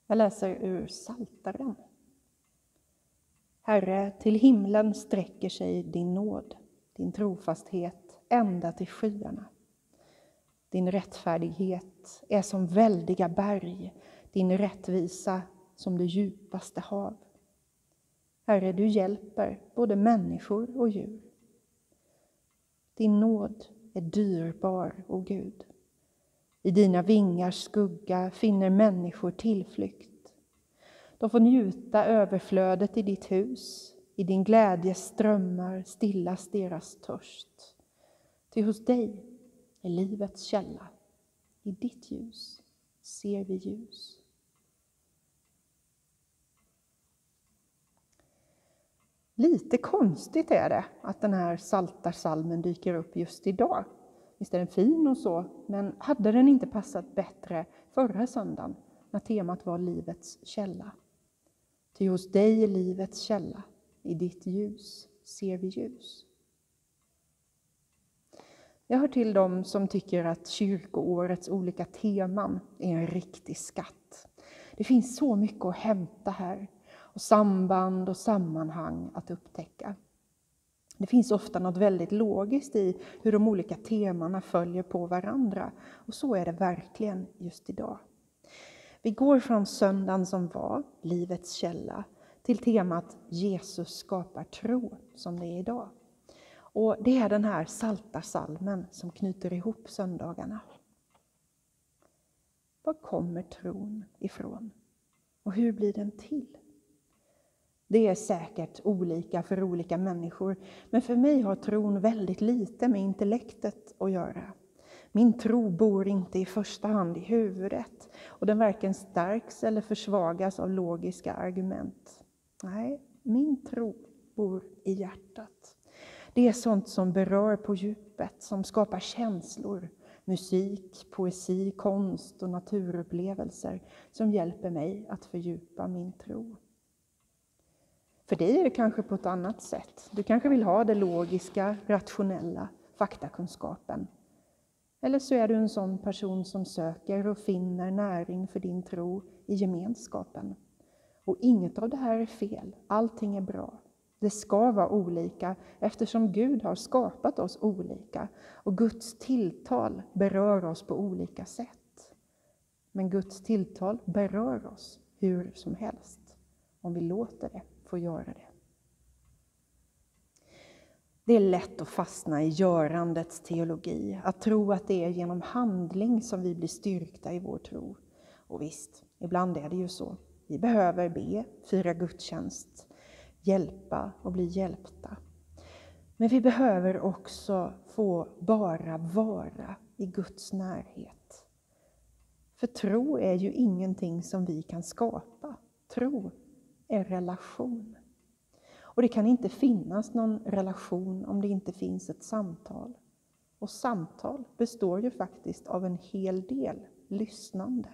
Jag läser ur Psaltaren. Herre, till himlen sträcker sig din nåd, din trofasthet ända till skyarna. Din rättfärdighet är som väldiga berg, din rättvisa som det djupaste hav. Herre, du hjälper både människor och djur. Din nåd är dyrbar, o Gud. I dina vingars skugga finner människor tillflykt. De får njuta överflödet i ditt hus. I din glädjes strömmar stillas deras törst. Ty hos dig är livets källa. I ditt ljus ser vi ljus. Lite konstigt är det att den här Psaltarpsalmen dyker upp just idag. Visst är den fin och så, men hade den inte passat bättre förra söndagen när temat var livets källa? Ty hos dig är livets källa, i ditt ljus ser vi ljus. Jag hör till dem som tycker att kyrkoårets olika teman är en riktig skatt. Det finns så mycket att hämta här och samband och sammanhang att upptäcka. Det finns ofta något väldigt logiskt i hur de olika temana följer på varandra, och så är det verkligen just idag. Vi går från söndagen som var, livets källa, till temat Jesus skapar tro, som det är idag. Och det är den här Psaltarpsalmen som knyter ihop söndagarna. Var kommer tron ifrån? Och hur blir den till? Det är säkert olika för olika människor, men för mig har tron väldigt lite med intellektet att göra. Min tro bor inte i första hand i huvudet, och den varken stärks eller försvagas av logiska argument. Nej, min tro bor i hjärtat. Det är sånt som berör på djupet, som skapar känslor, musik, poesi, konst och naturupplevelser som hjälper mig att fördjupa min tro. För dig är det kanske på ett annat sätt. Du kanske vill ha det logiska, rationella, faktakunskapen. Eller så är du en sån person som söker och finner näring för din tro i gemenskapen. Och inget av det här är fel, allting är bra. Det ska vara olika eftersom Gud har skapat oss olika och Guds tilltal berör oss på olika sätt. Men Guds tilltal berör oss hur som helst om vi låter det få göra det. Det är lätt att fastna i görandets teologi, att tro att det är genom handling som vi blir styrkta i vår tro. Och visst, ibland är det ju så. Vi behöver be, fira gudstjänst, hjälpa och bli hjälpta. Men vi behöver också få bara vara i Guds närhet. För tro är ju ingenting som vi kan skapa. Tro är relation. Och det kan inte finnas någon relation om det inte finns ett samtal. Och samtal består ju faktiskt av en hel del lyssnande.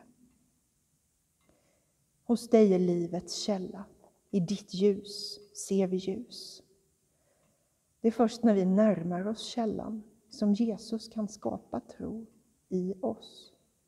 Hos dig är livets källa. I ditt ljus ser vi ljus. Det är först när vi närmar oss källan som Jesus kan skapa tro i oss.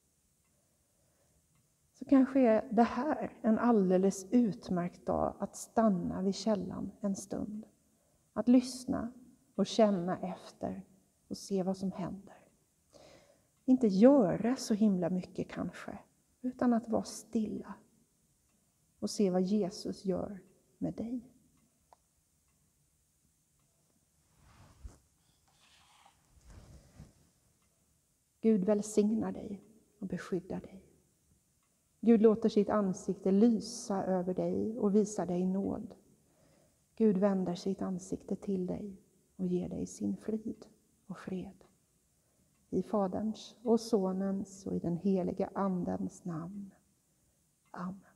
Så kanske är det här en alldeles utmärkt dag att stanna vid källan en stund. Att lyssna och känna efter och se vad som händer. Inte göra så himla mycket kanske, utan att vara stilla och se vad Jesus gör med dig. Gud välsignar dig och beskyddar dig. Gud låter sitt ansikte lysa över dig och visar dig nåd. Gud vänder sitt ansikte till dig och ger dig sin frid och fred. I Faderns och Sonens och i den heliga Andens namn. Amen.